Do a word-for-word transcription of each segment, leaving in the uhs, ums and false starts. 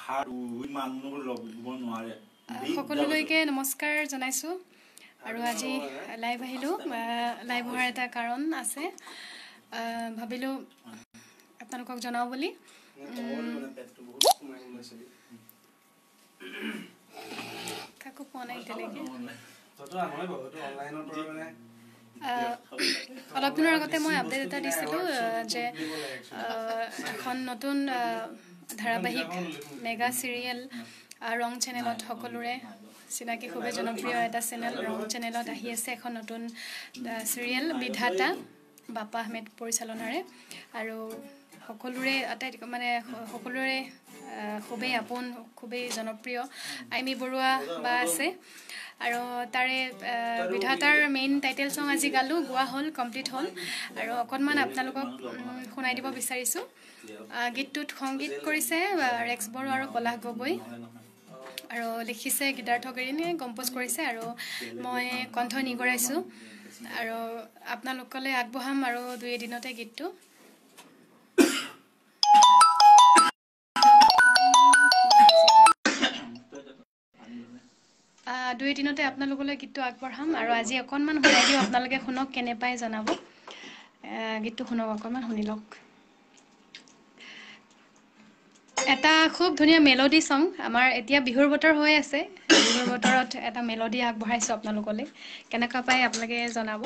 সকলোলৈকে নমস্কাৰ জনাইছো আৰু আজি লাইভ আহিলো লাইভ হোৱাৰ এটা কাৰণ আছে ভাবিলো আপোনালোকক জনাও বুলি কাকো পোৱা নাই তেনেকে অলপ দিনৰ আগতে মই আপডেট এটা দিছিলো যে এখন নতুন ধাৰাবাহিক মেগা সিৰিয়েল ৰং চেনেলত সকলোৰে চিনাকি খুবেই জনপ্ৰিয় এটা চেনেল ৰং চেনেলত আহি আছে এখন নতুন সিৰিয়েল বিধাতা বাপা আহমেদ পৰিচালনাৰে আৰু সকলোৰে আটাইতকৈ মানে সকলোৰে খুবেই আপোন খুবেই জনপ্ৰিয় আইমি বৰুৱা বা আছে আৰু তাৰে বিধাতাৰ মেইন টাইটেল সং আজি গালো গোৱা হল কমপ্লিট হল আৰু অকনমান আপোনালোকক শুনাই দিব বিচাৰিছো গীতটোত সংগীত কৰিছে ৰেক্স বড়ো আৰু পলাশ গগৈ আৰু লিখিছে গীতাৰ্থ গিৰিনে কম্পোজ কৰিছে আৰু মই কণ্ঠ নিগৰাইছো আৰু আপোনালোকলৈ আগবঢ়াম আৰু দুই এদিনতে গীতটো দুই দিনতে আপোনালোকলৈ গীতটো আগবঢ়াম আৰু আজি অকনমান শুনাই দিও আপোনালোকে শুনক কেনে পায় জনাব গীতটো শুনক অকনমান শুনি লওক এটা খুব ধুনীয়া মেলোডি সং আমাৰ এতিয়া বিহুৰ বতৰ হৈ আছে বিহুৰ বতৰত এটা মেলোডি আগবঢ়াইছো আপোনালোকলৈ কেনেকা পায় আপোনালোকে জনাব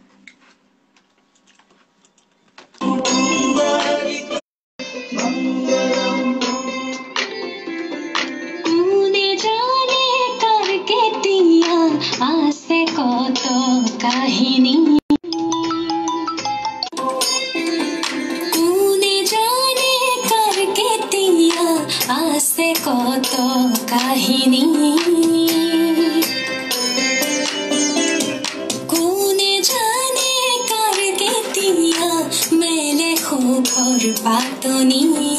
आसे कत काहिनी कोने जाने करके दिया आसे कत काहिनी कोने जाने करके दिया मैंने खूब और बातोनी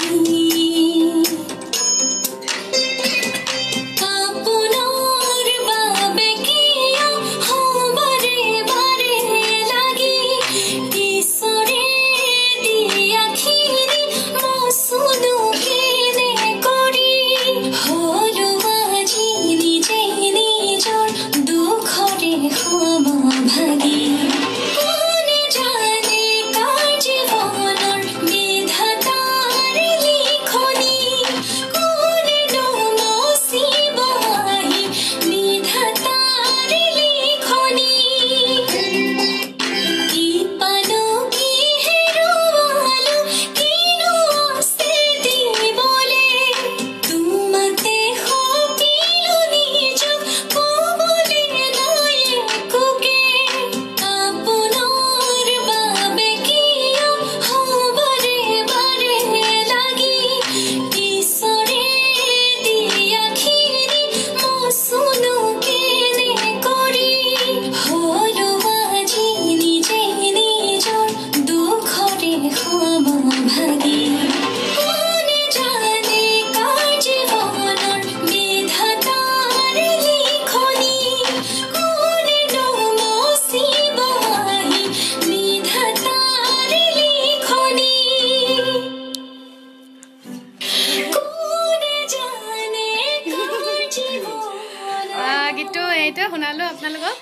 শুনালো আপোনালোকক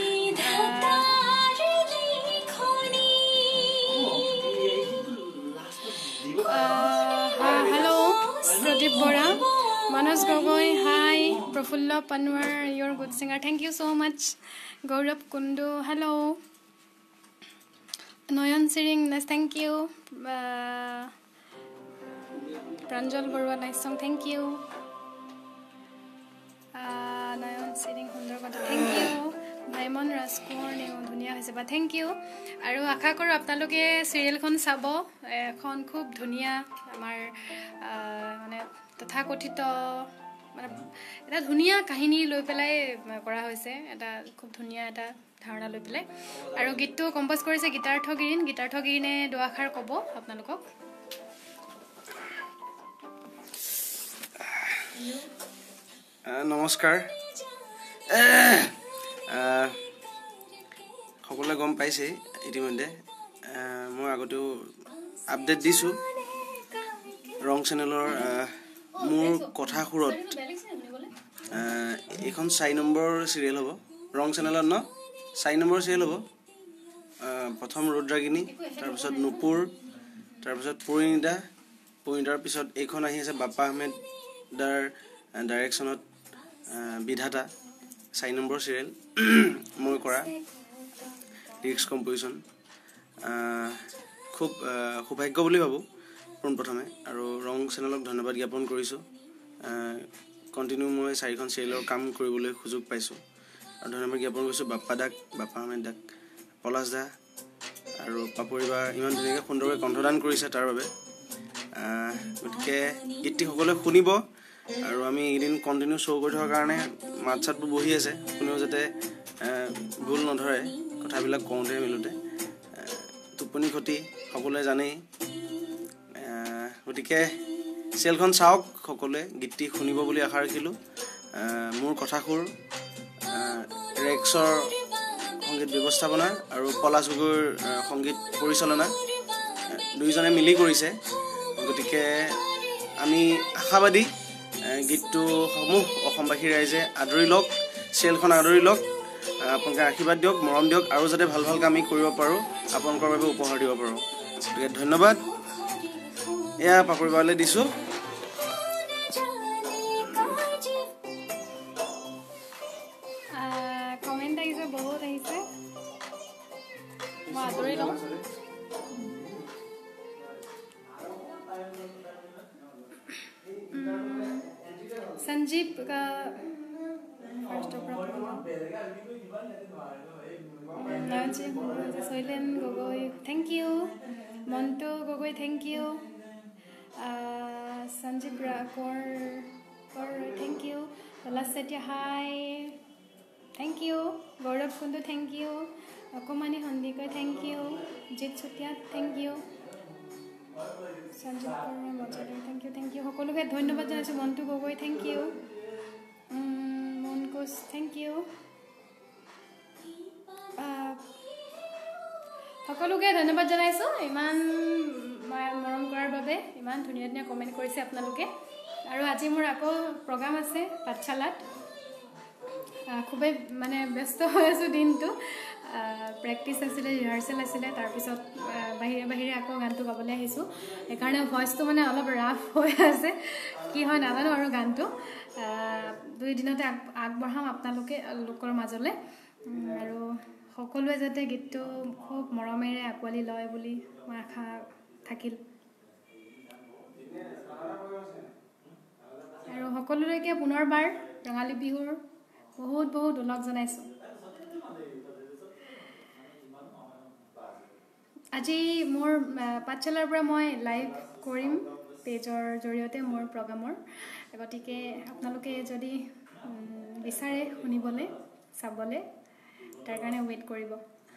হেল্ল' প্ৰদীপ বৰা মনোজ গগৈ হাই প্ৰফুল্ল পানৱাৰ ইয়ৰ good singer thank you so much Gaurav Kundu hello' Nayan Siring thank you Pranjal Baruah nice song thank you Nayan Siring সুন্দৰ কথা থেংক ইউ ভাইমন ৰাজকুমাৰ নেও ধুনীয়া হৈছে বা থেংক ইউ আৰু আশা কৰোঁ আপোনালোকে চিৰিয়েলখন চাব এখন খুব ধুনীয়া আমাৰ মানে তথাকথিত মানে এটা ধুনীয়া কাহিনী লৈ পেলাই কৰা হৈছে এটা খুব ধুনীয়া এটা ধাৰণা লৈ পেলাই আৰু গীতটো কম্পোজ কৰিছে গীতাৰ্থ গিৰিন গীতাৰ্থ গিৰিনে দুআষাৰ ক'ব আপোনালোকক নমস্কাৰ সকলোৱে গম পাইছে ইতিমধ্যে মই আগতেও আপডেট দিছোঁ ৰং চেনেলৰ মোৰ কথা সুৰত এইখন চাৰি নম্বৰ চিৰিয়েল হ'ব ৰং চেনেলত ন চাৰি নম্বৰ চিৰিয়েল হ'ব প্ৰথম ৰুদ্ৰাগিনী তাৰপিছত নুপুৰ তাৰপিছত পৰিণীতা পৰিণীতাৰ পিছত এইখন আহি আছে বাপ্পা আহমেদ দাৰ ডাইৰেকশ্যনত বিধাতা চাৰি নম্বৰ চিৰিয়েল মই কৰা লিৰিক্স কম্প'জিশ্যন খুব সৌভাগ্য বুলি ভাবোঁ পোনপ্ৰথমে আৰু ৰং চেনেলক ধন্যবাদ জ্ঞাপন কৰিছোঁ কণ্টিনিউ মই চাৰিখন চিৰিয়েলৰ কাম কৰিবলৈ সুযোগ পাইছোঁ আৰু ধন্যবাদ জ্ঞাপন কৰিছোঁ বাপ্পা দাক বাপ্পা আহমেদ দাক পলাশ দা আৰু পাপৰি বা ইমান ধুনীয়াকৈ সুন্দৰকৈ কণ্ঠদান কৰিছে তাৰ বাবে গতিকে গীতটি সকলোৱে শুনিব আৰু আমি এইদিন কণ্টিনিউ শ্ব' কৰি থকাৰ কাৰণে মাত চাতবোৰ বহি আছে কোনেও যাতে ভুল নধৰে কথাবিলাক কওঁতে মেলোঁতে টোপনি ক্ষতি সকলোৱে জানেই গতিকে চিৰিয়েলখন চাওক সকলোৱে গীতটি শুনিব বুলি আশা ৰাখিলোঁ মোৰ কথাসুৰ ৰেক্সৰ সংগীত ব্যৱস্থাপনা আৰু পলাশ গগৈৰ সংগীত পৰিচালনা দুয়োজনে মিলি কৰিছে গতিকে আমি আশাবাদী গীতটো সমূহ অসমবাসী ৰাইজে আদৰি লওক চিৰিয়েলখন আদৰি লওক আপোনালোকে আশীৰ্বাদ দিয়ক মৰম দিয়ক আৰু যাতে ভাল ভাল কাম কৰিব পাৰোঁ আপোনালোকৰ বাবে উপহাৰ দিব পাৰোঁ গতিকে ধন্যবাদ এয়া পাপৰি বালৈ দিছোঁ কমেণ্ট আহিছে বহুত আহিছে মই আদৰি লওঁ संजीव का first Shailen Gogoi thank you Montu Gogoi thank you Sanjeev कोर कोर thank you Palash Sethia hi thank you Gaurav Kundu thank you Akmani Sandikai thank you Jit Chutia thank you Sanjeev कोर मजाले थैंक यू थैंक यू সকলোকে ধন্যবাদ জানাইছোঁ মন্টু গগৈ থ্যাংক ইউ মনকোচ থ্যাংক ইউ সকলোকে ধন্যবাদ জানাইছোঁ ইমান মৰম কৰাৰ বাবে ইমান ধুনীয়া ধুনীয়া কমেণ্ট কৰিছে আপোনালোকে আৰু আজি মোৰ আকৌ প্ৰগ্ৰাম আছে পাঠশালাত খুবেই মানে ব্যস্ত হৈ আছোঁ দিনটো প্ৰেক্টিছ আছিলে ৰিহাৰ্চেল আছিলে তাৰপিছত বাহিৰে বাহিৰে আকৌ গানটো গাবলৈ আহিছোঁ সেইকাৰণে ভইচটো মানে অলপ ৰাফ হৈ আছে কি হয় নাজানো আৰু গানটো দুই দিনতে আগবঢ়াম আপোনালোকে লোকৰ মাজলৈ আৰু সকলোৱে যাতে গীতটো খুব মৰমেৰে আঁকোৱালি লয় বুলি মই আশা থাকিল আৰু সকলোলৈকে পুনৰবাৰ ৰঙালী বিহুৰ বহুত বহুত ওলগ জনাইছোঁ আজি মোৰ পাঠশালাৰ পৰা মই লাইভ কৰিম পেজৰ জৰিয়তে মোৰ প্ৰগ্ৰামৰ গতিকে আপোনালোকে যদি বিচাৰে শুনিবলৈ চাবলৈ তাৰ কাৰণে ৱেইট কৰিব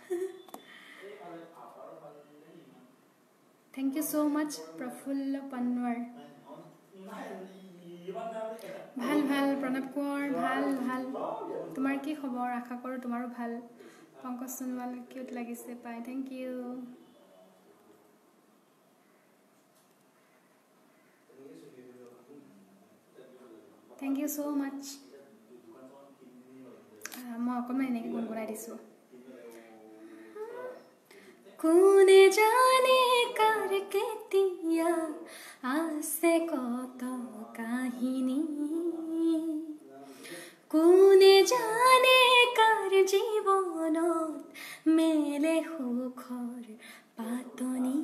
thank you so much Prafulla Panwar ভাল ভাল প্ৰণৱ কোঁৱৰ ভাল ভাল তোমাৰ কি খবৰ আশা কৰোঁ তোমাৰো ভাল পংকজ সোণোৱাল কিউট লাগিছে পাই thank you thank you so much মই অকণমান এনেকৈ গুণগুণাই দিছোঁ কোনে জানে কাৰ কেতিয়া আছে কত কাহিনী কোনে জানে কাৰ জীৱনত মেলে সুখৰ পাতনি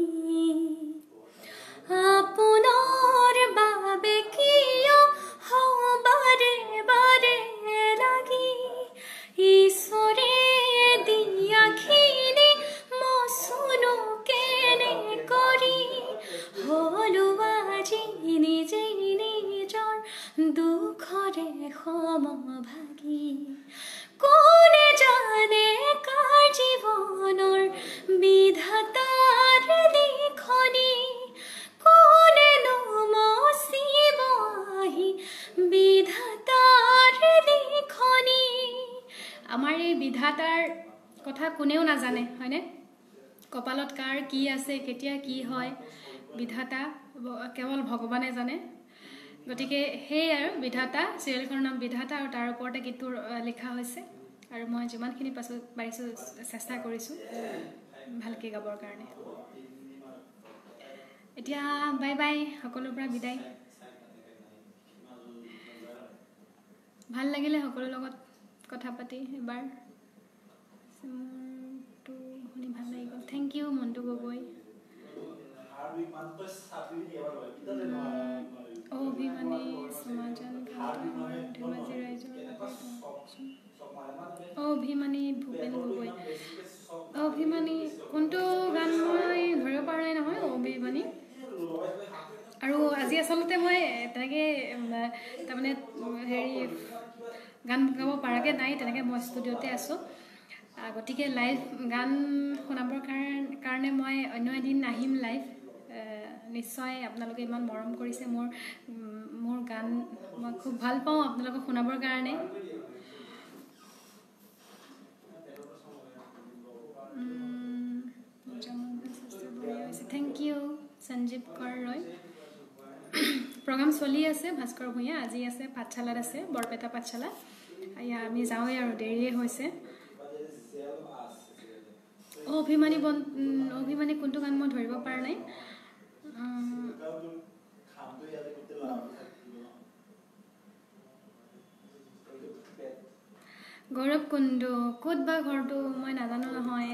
আপোনাৰ বাবে কিয় বাৰে বাৰে লাগি ঈশ্বৰে দিয়াখিনি মচুনো কেনে কৰি হলো আজি নিজেই নিজৰ দুখৰে সমভাগী কোনে জানে কাৰ জীৱনৰ বিধাতাৰ লিখনি কোনেনো মচিব আহি বিধাতাৰ লিখনি আমাৰ এই বিধাতাৰ কথা কোনেও নাজানে হয়নে কপালত কাৰ কি আছে কেতিয়া কি হয় বিধাতা কেৱল ভগৱানে জানে গতিকে সেই আৰু বিধাতা চিৰিয়েলখনৰ নাম বিধাতা আৰু তাৰ ওপৰতে গীতটো লিখা হৈছে আৰু মই যিমানখিনি পাছোঁ পাৰিছোঁ চেষ্টা কৰিছোঁ ভালকৈ গাবৰ কাৰণে এতিয়া বাই বাই সকলোৰ পৰা বিদায় ভাল লাগিলে সকলোৰ লগত কথা পাতি এবাৰ মোৰটো শুনি ভাল লাগি গ'ল থেংক ইউ মণ্টু গগৈ অভিমানী সমাজন ধেমাজি ৰাইজৰ অভিমানী ভূপেন গগৈ অভিমানী কোনটো গান মই ধৰিব পৰা নাই নহয় অভিমানী আৰু আজি আচলতে মই তেনেকৈ তাৰমানে হেৰি গান গাব পৰাকৈ নাই তেনেকৈ মই ষ্টুডিঅ'তে আছোঁ গতিকে লাইভ গান শুনাবৰ কাৰণে মই অন্য এদিন আহিম লাইভ নিশ্চয় আপোনালোকে ইমান মৰম কৰিছে মোৰ মোৰ গান মই খুব ভাল পাওঁ আপোনালোকক শুনাবৰ কাৰণে থেংক ইউ সঞ্জীৱ কৰ ৰয় প্ৰগ্ৰাম চলি আছে ভাস্কৰ ভূঞা আজি আছে পাঠশালাত আছে বৰপেটা পাঠশালা এয়া আমি যাওঁৱেই আৰু দেৰিয়ে হৈছে অভিমানী বন অভিমানী কোনটো গান মই ধৰিব পৰা নাই গৌৰৱ কুণ্ডু ক'ত বা ঘৰটো মই নাজানো নহয়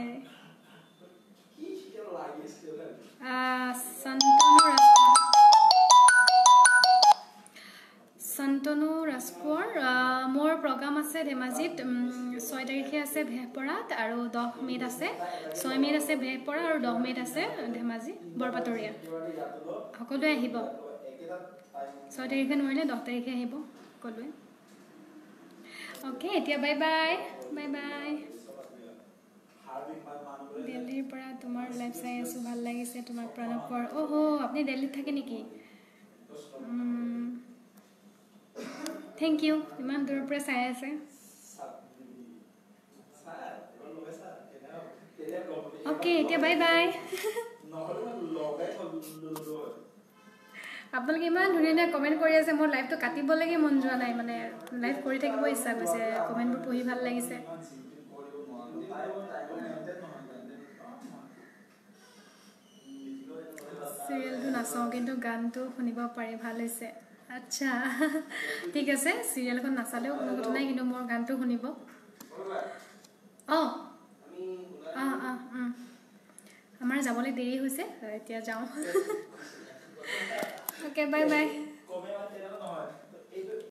শান্তনু ৰাজকোঁৱৰ মোৰ প্ৰগ্ৰাম আছে ধেমাজিত ছয় তাৰিখে আছে ভেহপৰাত আৰু দহ মে'ত আছে ছয় মে'ত আছে ভেহপৰা আৰু দহ মে'ত আছে ধেমাজি বৰপাতৰীয়া সকলোৱে আহিব ছয় তাৰিখে নোৱাৰিলে দহ তাৰিখে আহিব সকলোৱে অ'কে এতিয়া বাই বাই বাই বাই দিল্লীৰ পৰা তোমাৰ লাইভ চাই আছোঁ ভাল লাগিছে তোমাক প্ৰণৱ কোঁৱৰ অ'হ' আপুনি দিল্লীত থাকে নেকি থেংক ইউ ইমান দূৰৰ পৰা চাই আছে অ'কে এতিয়া বাই বাই আপোনালোকে ইমান ধুনীয়া ধুনীয়া কমেণ্ট কৰি আছে মোৰ লাইভটো কাটিবলৈকে মন যোৱা নাই মানে লাইভ কৰি থাকিব ইচ্ছা গৈছে কমেণ্টবোৰ পঢ়ি ভাল লাগিছে চিৰিয়েলটো নাচাওঁ কিন্তু গানটো শুনিব পাৰি ভাল হৈছে আচ্ছা ঠিক আছে চিৰিয়েলখন নাচালেও কোনো কথা নাই কিন্তু মোৰ গানটো শুনিব অঁ অঁ অঁ আমাৰ যাবলৈ দেৰি হৈছে এতিয়া যাওঁ অ'কে বাই বাই